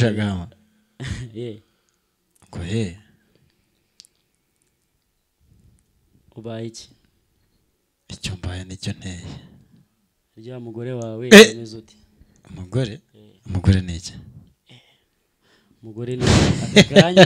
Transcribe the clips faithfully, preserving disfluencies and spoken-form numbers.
Shagama. Yeah. Ko he. Ubaye iki? Icyo mbaye nicyo nteye. Rya mugore wawe ameze uti? Umugore? Umugore ni iki? Umugore ni akanya.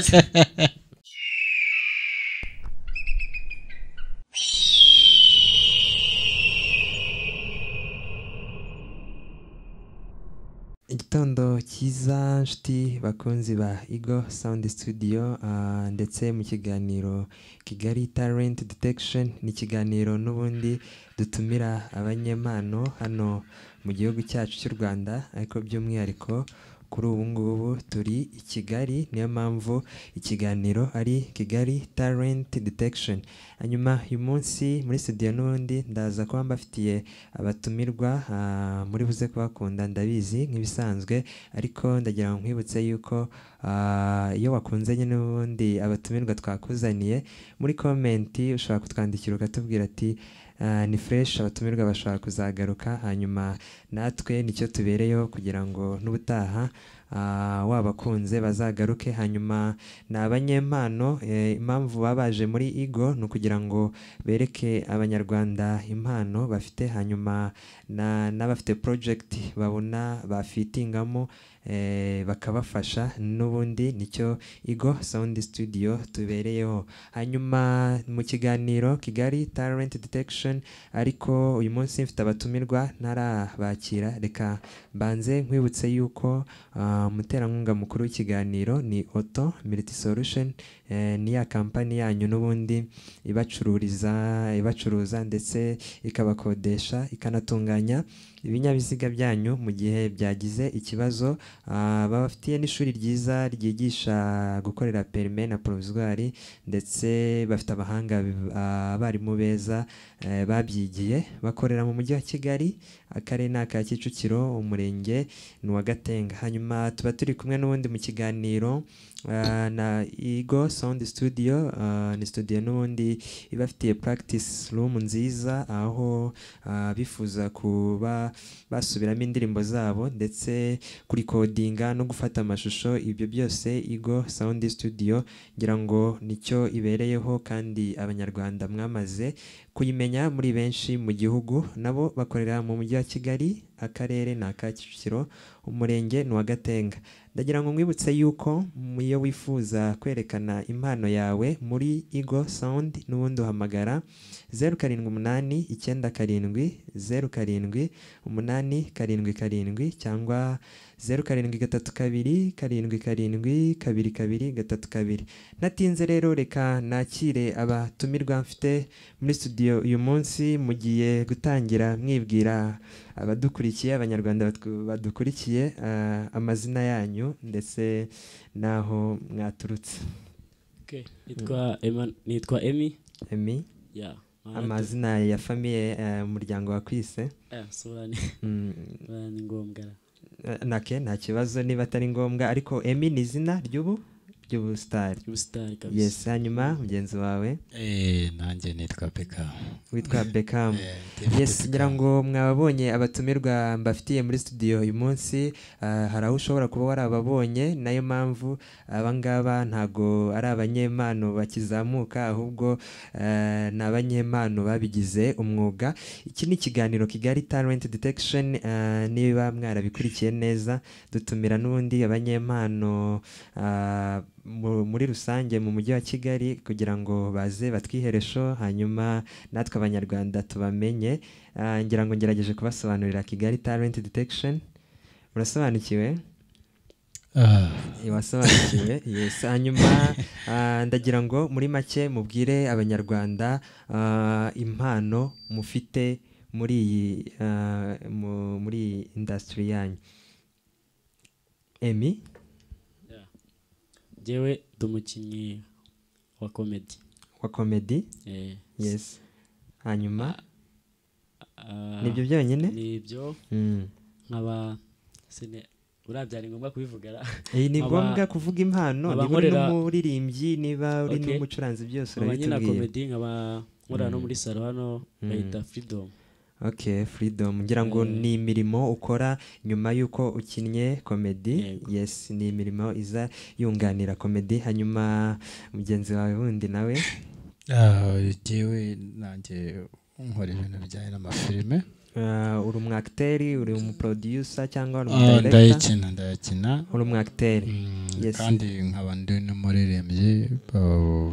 Igitondo cyiza nshuti bakunzi ba Ego Sound Studio, uh, ndetse mu kiganiro Kigali Talent Detection ni kiganiro n'ubundi dutumira abanyempano hano mu gihugu cyacu cy'u Rwanda, ariko by'umwihariko kuri ubu ngubu turi i Kigali, niyo mpamvu ikiganiro ari Kigali Talent Detection. Hanyuma uyu munsi muri studio n'ubundi ndaza kuba mbafitiye abatumirwa, uh, muri buze kubakunda ndabizi nk'ibisanzwe, ariko ndagira ngo nkwibutse yuko uh, iyo wakunze nyine n'ubundi abatumirwa twakuzaniye, muri comment ushobora kutwandikira ukatubwira ati Uh, ni fresh, abatumirwa bashobora kuzagaruka, hanyuma natwe nicyo tubereyeho kugira ngo n'ubutaha uh, wabakunze bazagaruke. Hanyuma ni abanyempano, eh, impamvu babaje muri Ego ni ukugira ngo bereke abanyarwanda impano bafite, hanyuma n'abafite project babona bafitingamo eh, bakabafasha, n'ubundi nicyo Ego Sound Studio tubereyeho. Hanyuma mu kiganiro Kigali Talent Detection, ariko uyu munsi mfite abatumirwa ntarabakira, reka mbanze nkwibutse yuko uh, umuterankunga mukuru w'ikiganiro ni Auto Multi Solution, eh, ni ya kampani yanyu n'ubundi ibacururiza ibacuruza ndetse ikabakodesha ikanatunganya ibinyabiziga byanyu mu gihe byagize ikibazo. Uh, babafitiye n'ishuri ryiza ryigisha gukorera permis na provisoire, ndetse bafite abahanga abarimu uh, beza uh, babyigiye, bakorera mu mujyi wa Kigali, akarere ni aka Kicukiro, umurenge ni wa Gatenga. Hanyuma tuba turi kumwe n'ubundi mu kiganiro uh, na Ego Sound Studio, uh, ni studio n'ubundi ibafitiye practice room nziza, aho uh, bifuza kuba basubiramo indirimbo zabo ndetse kuri codinga no gufata amashusho. Ibyo byose Ego Sound Studio ngira ngo nicyo ibereyeho, kandi abanyarwanda mwamaze kuyimenya muri benshi mu gihugu. Nabo bakorera mu mujyi wa Kigali, akarere ni aka Kicukiro, umurenge ni wa Gatenga. Ndagira ngo mwibutse yuko iyo wifuza kwerekana impano yawe muri Ego Sound n'ubundi uhamagara zeru karindwi umunani icyenda karindwi zeru karindwi umunani karindwi karindwi, cyangwa zeru karindwi gatatu kabiri karindwi karindwi kabiri kabiri gatatu kabiri. Natinze rero reka nakire abatumirwa mfite muri studio uyu munsi. Mugiye gutangira mwibwira abadukurikiye, abanyarwanda badukurikiye, uh, amazina yanyu ndetse naho mwaturutse. Okay, nitwa Emma, nitwa Emi. Emi. Yeah. Amazina ya famille umuryango uh, wa kwise. Eh, sorani. Mm. Ni ngombwa. Nake nta kibazo niba atari ngombwa, ariko Emi ni izina ry'ubu ry'ubu star. Ry'ubu star kabisa. Yes, hanyuma mugenzi wawe? Eh, nanjye nitwa Beckham. Witwa Beckham. Yes, ngira ngo mwababonye abatumirwa mbafitiye muri studio uyu munsi, uh, hari aho ushobora kuba warababonye, nayo mpamvu abangaba ntago ari abanyempano bakizamuka, ahubwo uh, ni abanyempano babigize umwuga. Iki ni ikiganiro Kigali Talent Detection, uh, niba mwarabikurikiye neza dutumira n'ubundi abanyempano uh, muri rusange mu mujyi wa Kigali kugira ngo baze batwiheresho, hanyuma natwe abanyarwanda tubamenye. Uh, ngira ngo ngerageje kubasobanurira Kigali Talent Detection. Murasobanukiwe? Ah, Iwasobanukiwe. Yes, hanyuma uh, ndagira ngo muri make mubwire abanyarwanda uh, impano mufite muri uh, muri industry yanyu. Emi? Jewe dumukinyi wa comedy. Wa comedy? Eh. Yes. Hanyuma uh, nibyo byonyine? Nibyo. Mm. Nkaba sine urabyari ngombwa kubivugara. Eh, ni ngombwa kuvuga impano, niba uri n'umuririmbyi, niba uri n'umucuranzi, byose urabitubwiye. Abanyina comedy nkaba nkora no muri salo hano bayita Freedom. Okay, freedom ngira ngo Eh. ni imirimo ukora nyuma yuko ukinnye comedy. Yego. Yes, ni imirimo iza yunganira comedy. Hanyuma mugenzi wawe wundi nawe Ah, jewe nanjye nkora ibintu bijyanye n'amafilime. uh, uri umwacteri, uri umuproducer cyangwa uri Ah, umudirector? ndayikina ndayikina. Uri umwacteri. Mm, Yes. kandi nkaba ndi n'umuririmbyi uh,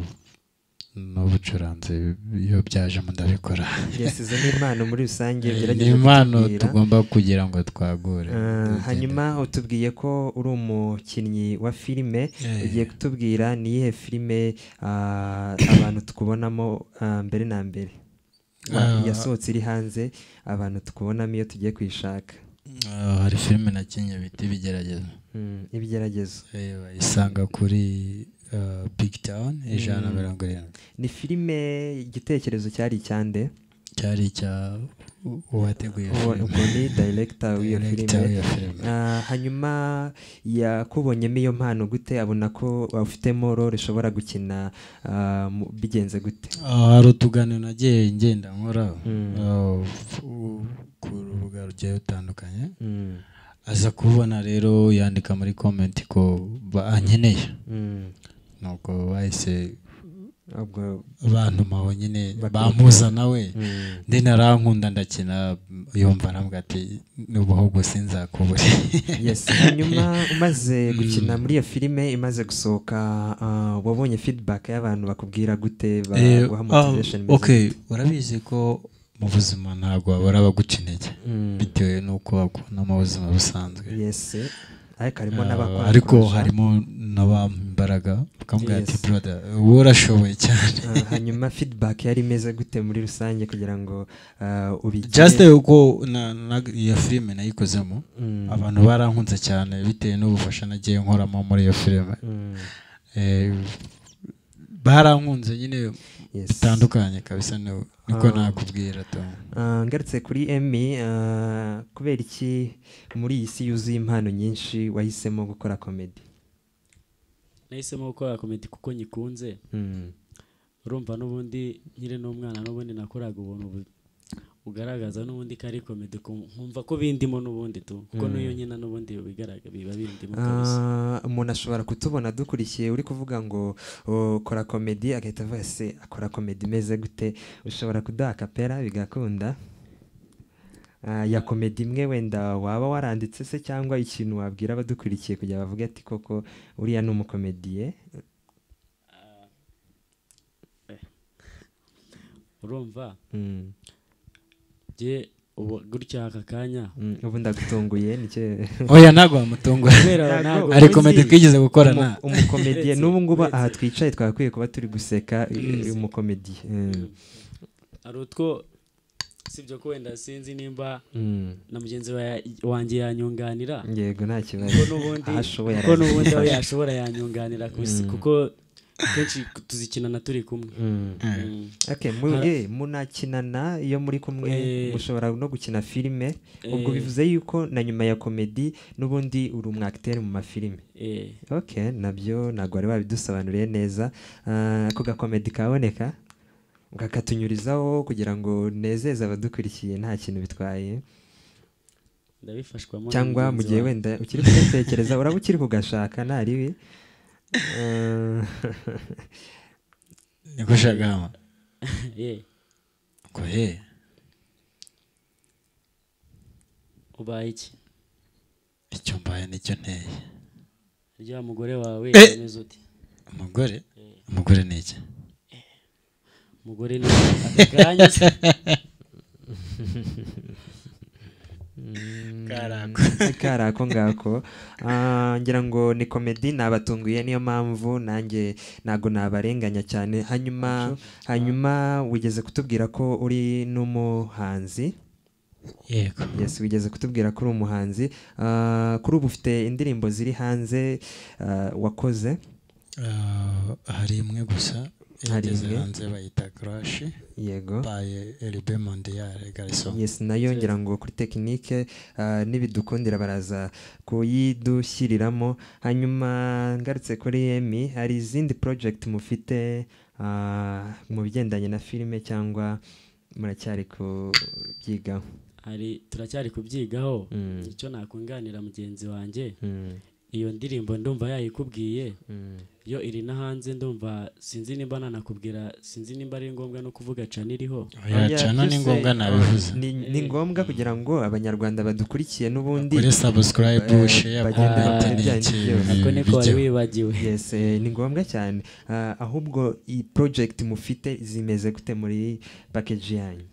n'ubucuranzi iyo byajemo ndabikora. Yes, izo ni impano muri rusange Eh, ugerageje ni impano kutubwira. tugomba kugira ngo twagure. Uh, hanyuma utubwiye ko uri umukinnyi wa filime. Eh. Ugiye kutubwira ni iyihe filime uh, abantu tukubonamo uh, mbere na mbere Wa- Ah. yasohotse iri hanze abantu tukubonamo iyo tugiye kuyishaka? Ah, hari filime nakinnye bita Ibigeragezo. Mm, ibigeragezo. Eh, bayisanga kuri uh, Big Town ijana na mirongo irindwi. Ni filime igitekerezo cyari icyande? Cyari icya u- uwateguye Uwo filime. ubwo ni director w'iyo Director filime. w'iyo filime. Ah, hanyuma yakubonyemo iyo mpano gute? Abona ko ufitemo role ushobora gukina ah, mu- bigenze gute? Ah, hari utuganiro nagiye ngenda nkora Mm. ah, fu- ku rubuga rugiye rutandukanye. Mm. Aza kubona rero yandika muri comment ko bankeneye. Mm. Nuko bahise Ubwo abantu maho nyine Bakaba- bamuzana we. mm. Ndi narankunda ndakina yumva nambwa ati n'ubuhogo sinzakubure. Yes, hanyuma umaze gukina muri iyo filime imaze gusohoka ah, wabonye feedback y'abantu bakubwira gute Eh, baguha ah, motivation imeze okay, gute? urabizi ko mu buzima ntabwo wabura abaguca intege Mm. bitewe n'uko bakubona mu buzima busanzwe. Yes, ariko harimo Ah, n'abakwanga ariko kurusha. harimo n'abambaraga bakamubwira ati Yes. brother wowe urashoboye cyane. Ah, hanyuma feedback yari imeze gute muri rusange kugira ngo ah, ubigire? Just uko na, na iyo filime nayikozemo Mm. abantu barankunze cyane bitewe n'ubufasha nagiye nkoramo muri iyo filime. Mm. Eh, barankunze nyine Yes. bitandukanye kabisa ni- niko Ah. nakubwira to. Ah, ngarutse kuri Emmy, ah, kubera iki muri iyi si yuzuye impano nyinshi wahisemo gukora comedy? nahisemo gukora comedy kuko nyikunze. Mm. Urumva n'ubundi nkiri n'umwana n'ubundi nakoraga ubuntu bu- bugaragaza n'ubundi ko ari comedy ku- nkumva ko bindimo n'ubundi tu kuko Mm. n'iyo nyina n'ubundi bigaragara biba bindimo kabisa. Ah, umuntu ashobora kutubona dukurikiye uri kuvuga ngo oh, kora comedy agahita avuga se akora comedy imeze gute? Ushobora kuduha kapera bigakunda Ah, ya comedy imwe wenda waba waranditse se cyangwa ikintu wabwira abadukurikiye kugira bavuge ati koko uriya ni umukomediye? Urumva Mm. je ubu gutya aka kanya Mm, ubu ndagutunguye nicyo Oya ntago wamutunga. kubera Ntago- ntabwo Ari uzi, comedy twigeze gukora umu- na. umukomediye Uretse- n'ubu ngubu uretse. aha twicaye twakwiye kuba turi guseka Uretse. umukomediye. Mm. ari utwo sibyo ko wenda sinzi nimba Mm. na mugenzi wa- wanjye yanyunganira Yego nta kibazo. kuko n'ubundi Aho ashoboye kuko n'ubundi aho arazifasha. yashobora yanyunganira ku isi Mm. kuko kenshi tuzikinana turi kumwe. Mm. Mm. Okay, mu- Hara- eh, munakinana iyo muri kumwe Eh. mushobora no gukina filime. Ubwo Eh. bivuze yuko na nyuma ya komedi n'ubundi uri umwacteur mu mafilime. Eh, Okay, nabyo ntabwo bari babidusobanuriye neza. Ah, ako gakomedi kaboneka ukakatunyurizaho kugira ngo nezeze abadukurikiye nta kintu bitwaye, ndabifashwamo cyangwa mu gihe wenda ukiri kugatekereza uraba ukiri kugashaka nta ribi. Ah, Niko shagama. eh Ko he. ubaye iki Icyo mbaye nicyo nteye. rya mugore wawe Eh. ameze ute? Umugore? Eh, Umugore ni iki? umugore ni akanya se Karako. karako ngako. Ah, ngira ngo ni komedi nabatunguye niyo mpamvu nanjye ntago nabarenganya cyane. Hanyuma hanyuma wigeze kutubwira ko uri n'umuhanzi. Yego. Yes, wigeze kutubwira ko uri umuhanzi. Ah, kuri ubu ufite indirimbo ziri hanze ah, wakoze? Ah, hari imwe gusa Hari yageze imwe? hanze bayita Crash Yego. by L B Mondial Garçon. Yes, nayo ngira ngo kuri tekinike ah, nibidukundira baraza kuyidushyiriramo. Hanyuma ngarutse kuri Emmy, hari izindi project mufite ah, mu bigendanye na filime cyangwa muracyari kubyigaho hari turacyari kubyigaho Mm. icyo nakunganira mugenzi wanjye Mm. iyo ndirimbo ndumva yayikubwiye Mm. yo iri na hanze ndumva sinzi nimba nanakubwira sinzi nimba ari ngombwa no kuvuga cana iriho ya Oya, cana ni byose, ngombwa uh, nabivuze ni ni ngombwa kugira ngo abanyarwanda badukurikiye n'ubundi kuri subscribe eh, share bagende comment bakora ni ibyanyu iki byose. ako niko wari bijyaho. wibagiwe yes eh, ni ngombwa cyane. Ah, ahubwo iyi project mufite zimeze gute muri package yanyu?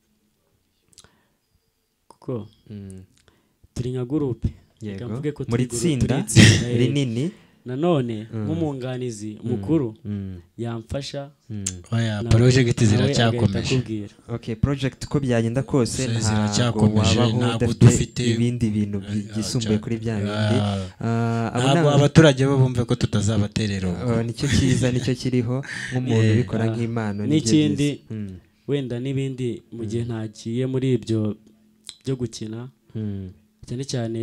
kuko Mm. turi nka groupe Yego. Reka mvuge ko muri turi groupe, tsinda turi itsinda, eh. rinini. nanone Mm. nk'umwunganizi mukuru Mm. yamfasha Mm. oya nawe- project nawe agahita ziracyakomeje akubwira. Okay, project uko byagenda kose Se- ntabwo ziracyakomeje, wabaho ntabwo udafite dufite- ibindi bintu bi- Ah, byisumbuye cya- kuri bya bindi. Ah, Ah, abo ntabwo ni- abaturage bo bumve ko tutazabaterera ubwo. Oh, nicyo cyiza nicyo kiriho nk'umuntu Eh, ubikora ah, nk'impano nibyo n'ikindi byiza. Mm. wenda n'ibindi mu gihe ntagiye muri ibyo byo gukina Mm. cyane cyane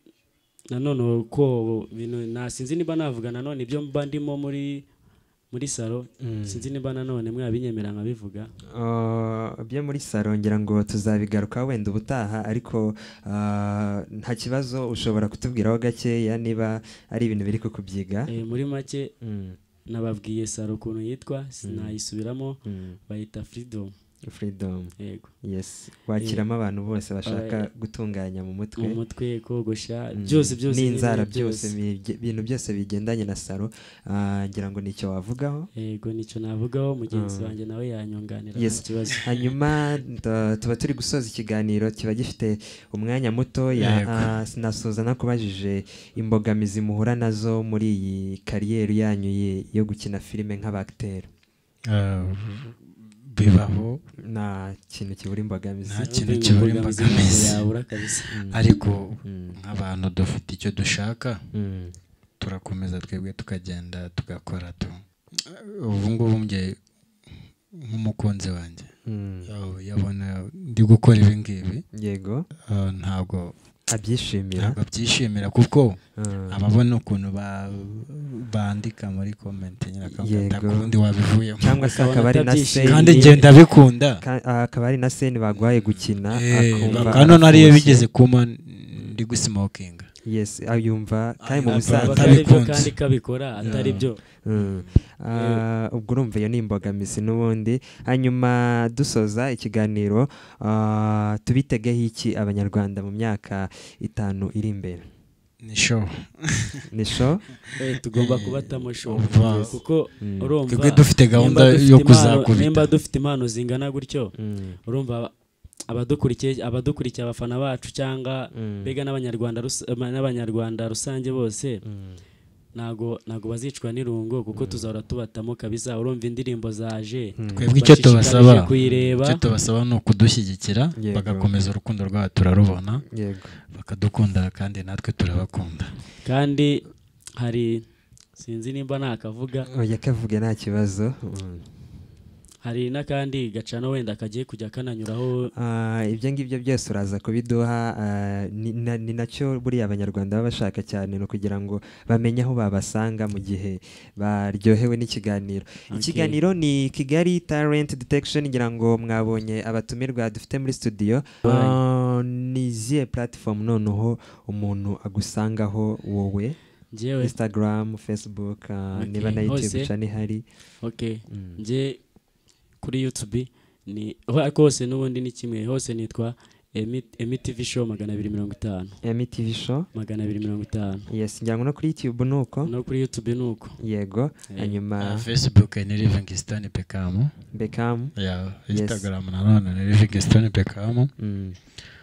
nanone uko bintu nasinzi niba navuga nanone ibyo mba ndimo muri muri salo Mm. sinzi niba nanone mwabinyemera nkabivuga Ah, byo muri salo ngira ngo tuzabigaruka wenda ubutaha ariko ah, nta kibazo ushobora kutubwiraho gakeya niba ari ibintu biri kukubyiga. Eh, muri make Mm. nababwiye salo ukuntu yitwa sinayisubiramo Mm. bayita freedom Freedom. yego Yes, wakiramo abantu bose bashaka Aba- gutunganya mu mutwe. mu mutwe kogosha Mm. byose byose n'inzara nyine byose bige- ibintu byose bigendanye na salo. Ah, ngira ngo nicyo wavugaho. yego nicyo navugaho mugenzi Mm. wanjye nawe yanyunganira Yes. nta kibazo Hanyuma nda- tuba turi gusoza ikiganiro kiba gifite umwanya mutoya. Yego. Ah, sinasoza nakubajije imbogamizi muhura nazo muri iyi kariyeri yanyu ye- yo gukina filime nk'abacteur. Ah, bibaho Nta kintu kibura imbogamizi. Nta kintu Urumva kibura imbogamizi imbogamizi. ntabwo yabura kabisa Mm. ariko Mm. nk'abantu dufite icyo dushaka Mm. turakomeza twebwe tukagenda tugakora tu ubu ngubu njye nk'umukunzi wanjye Mm. yaw- yabona ndi gukora ibi ngibi Yego, ah, ntabwo abyishimira. ntabwo abyishimira kuko Ah. ababona ukuntu ba- bandika muri comment nyine akavuga Yego. ubundi wabivuyeho cyangwa se akaba ari na Akabona seni kandi njye ndabikunda ka- ah, akaba ari na seni bagwaye gukina Eh, akumva kandi nariyo arafunze. bigeze kuma ndi gusimokinga Yes, ayumva kandi mu Ayumva busanzwe Akaba atari byo atabikunze. kandi kabikora atari Yeah. byo Mm. Ah, ubwo urumva iyo ni imbogamizi n'ubundi. hanyuma dusoza ikiganiro, ah, tubitegeho iki abanyarwanda mu myaka itanu iri imbere? ni show Ni show. Eh, tugomba kubatamo show Umva. kuko Mm. urumva twebwe dufite gahunda nimba dufite yo impano- kuzakubita nimba dufite impano zingana gutyo Mm. urumva abadukurikiye abadukurikiye abafana bacu cyangwa Mm. bega n'abanyarwanda rus- n'abanyarwanda rusange bose Mm. ntago ntago bazicwa n'irungo kuko tuzahora tubatamo kabisa urumva indirimbo zaje Mm. twebwe icyo tubasaba bashishikarije kuyireba icyo tubasaba ni ukudushyigikira Yego. bagakomeza urukundo rwabo turarubona Yego. bakadukunda kandi natwe turabakunda kandi hari sinzi nimba nakavuga Oya, kavuge nta kibazo. Mm. hari n'akandi gacano wenda kagiye kujya kananyuraho Ah, ibyo ngibyo byose uraza kubiduha. ah, ni na- ni nacyo buriya abanyarwanda baba bashaka cyane, ni ukugira ngo bamenye aho babasanga mu gihe baryohewe n'ikiganiro. Okay. Ikiganiro ni Kigali Talent Detection. ngira ngo mwabonye abatumirwa dufite muri studio. Right. Ah, ni izihe platform noneho umuntu agusangaho wowe? njyewe Instagram, Facebook, ah, Okay, niba na YouTube hose. channel ihari. okay Mm. njye kuri YouTube ni ariko hose n'ubundi ni kimwe hose nitwa Emi Emi T V show magana abiri mirongo itanu M T V show. magana abiri mirongo itanu Yes, ngira ngo no kuri YouTube nuko. no kuri YouTube nuko Yego. Eh, Hanyuma Facebook ni Livingstone Beckham Beckham. ya Yes. Instagram nanone ni Livingstone Beckham Mm.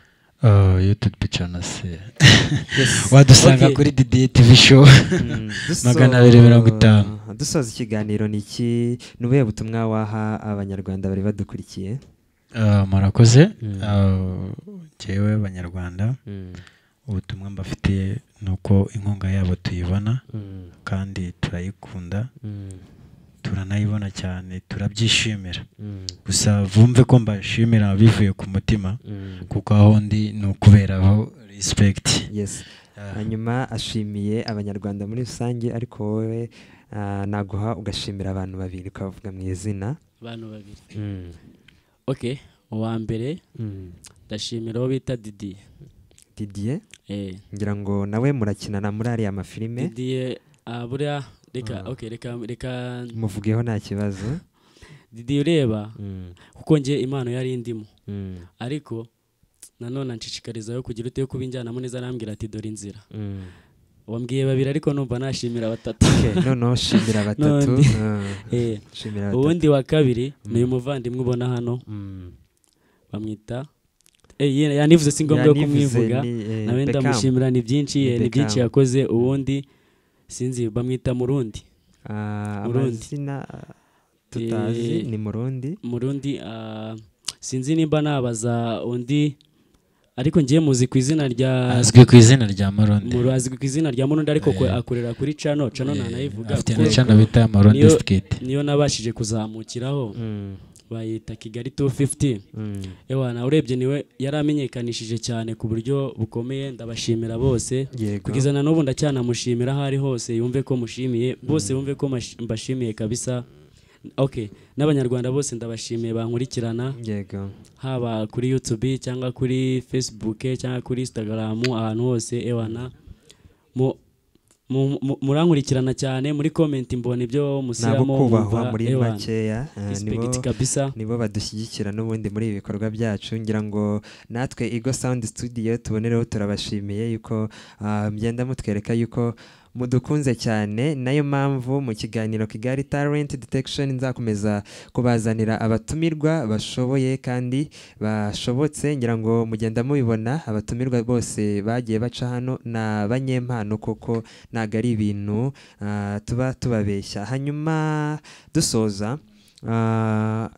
uh, YouTube channel se Yes. wadusanga Okay. kuri D D T V show Mm. Duso- magana abiri mirongo itanu. dusoza ikiganiro ni iki ni ubuhe butumwa waha abanyarwanda bari badukurikiye? uh, murakoze Mm. uh, njyewe abanyarwanda Mm. ubutumwa mbafitiye ni uko inkunga yabo tuyibona Mm. kandi turayikunda Mm. turanayibona cyane turabyishimira Mm. gusa vumve ko mbashimira bivuye ku mutima Mm. kuko aho ndi ni ukuberaho respect. Yes. Ah, hanyuma ashimiye abanyarwanda muri rusange, ariko wowe ah, naguha ugashimira abantu babiri ukavuga mu izina. abantu babiri Mm. okay uwa mbere Mm. ndashimira uwo bita Didier Didier eh ngira ngo nawe murakinana muri ariya mafilime Didier ah buriya reka Ah. okay reka reka muvugeho nta kibazo. Didier ureba Mm. kuko ngiye impano yari indimo Mm. ariko nanone nshishikariza yo kugira ute yo kubinjyanamo neza arambwira ati dore inzira Mm. wambwiye babiri ariko numva nashimira batatu Okay, noneho shimira batatu. N'undi. Ah, eh shimira batatu. ubundi wa kabiri Mm. ni uyu muvandimwe ubona hano Mm. bamwita eh ye- yanivuze si ngombwa Yanivuze kumwivuga ni, eh, nawe Beckham. ndamushimira ni byinshi Ni eh, ni byinshi Beckham. yakoze ubundi sinzi bamwita Murundi Ah, Murundi. amazina tutazi Eh, ni Murundi. Murundi ah, sinzi nimba nabaza undi ariko ngiye muzi ku izina rya azwi ku izina rya Maronde. Muru azwi ku izina rya Murundi ariko kwe Eh. akorera kuri channel channel Eh, nanayivuga afite kuko na channel bita Maronde niyo- Skate. niyo nabashije kuzamukiraho Mm. bayita Kigali two fifty Mm. ewa na urebye niwe yaramenyekanishije cyane ku buryo bukomeye ndabashimira bose Yego. kugeza na n'ubu ndacyanamushimira aho ari hose yumve ko mushimiye bose yumve ko mash- mbashimiye kabisa okay n'abanyarwanda bose ndabashimiye bankurikirana Yego. haba kuri YouTube cyangwa kuri Facebook cyangwa kuri Instagram ahantu hose ewana mu mu- mu- murankurikirana cyane muri comment mbona ibyo Nabo musiramo kubahwa muri ewana makeya. ah, respect nibo kabisa nibo badushyigikira n'ubundi muri ibi bikorwa byacu ngira ngo natwe Ego Sound Studio tubonereho turabashimiye yuko ah, mugenda mutwereka yuko mudukunze cyane nayo mpamvu mu kiganiro Kigali Talent Detection nzakomeza kubazanira abatumirwa bashoboye kandi bashobotse ngira ngo mugenda mubibona abatumirwa bose bagiye baca hano na banyempano koko ntago ari ibintu ah, tuba tubabeshya hanyuma dusoza ah,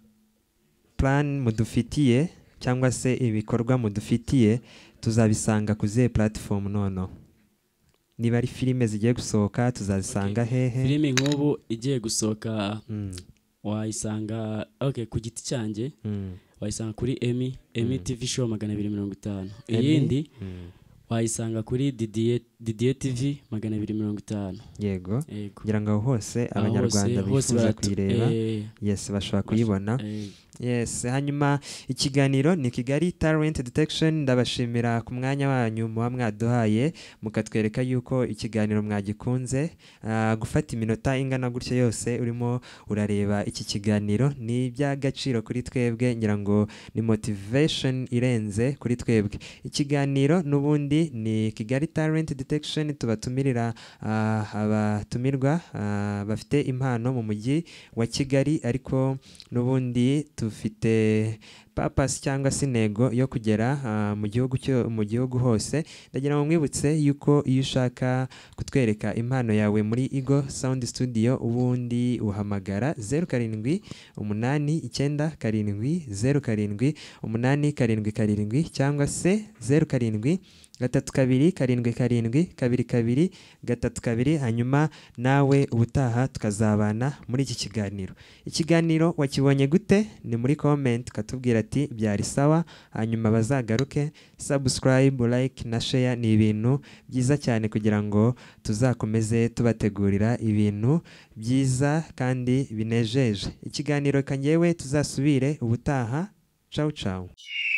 plan mudufitiye cyangwa se ibikorwa mudufitiye tuzabisanga ku zihe platform nono niba ari filime zigiye gusohoka tuzazisanga hehe filime nk'ubu igiye gusohoka Mm, wayisanga okay ku giti cyanjye mm, wayisanga kuri Emi Emi Mm. T V show magana abiri mirongo itanu Emmy? iyindi mm, wayisanga kuri Didier Didier T V magana abiri mirongo itanu yego yego kugira ngo aho hose Aho abanyarwanda hose- hose bifuza baratu- kuyireba eh, yes bashobora kuyibona eh, yes hanyuma ikiganiro ni Kigali Talent Detection ndabashimira ku mwanya wanyu muba mwaduhaye mukatwereka yuko ikiganiro mwagikunze Ah, gufata iminota ingana gutyo yose urimo urareba iki kiganiro ni iby'agaciro kuri twebwe ngira ngo ni motivation irenze kuri twebwe ikiganiro n'ubundi ni Kigali Talent Detection tubatumirira ah, abatumirwa ah, bafite impano mu mujyi wa Kigali ariko n'ubundi tufite purpose cyangwa se intego yo kugera ah, mu gihugu cyo mu gihugu hose ndagira ngo mwibutse yuko iyo ushaka kutwereka impano yawe muri Ego Sound Studio ubundi uhamagara zeru karindwi umunani icyenda karindwi zeru karindwi umunani karindwi karindwi cyangwa se zeru karindwi gatatu kabiri karindwi karindwi kabiri kabiri gatatu kabiri hanyuma nawe ubutaha tukazabana muri iki kiganiro ikiganiro wakibonye gute ni muri comment katubwira ati byari sawa hanyuma bazagaruke subscribe like na share ni ibintu byiza cyane kugira ngo tuzakomeze tubategurira ibintu byiza kandi binejeje ikiganiro kanyewe tuzasubire ubutaha ciao ciao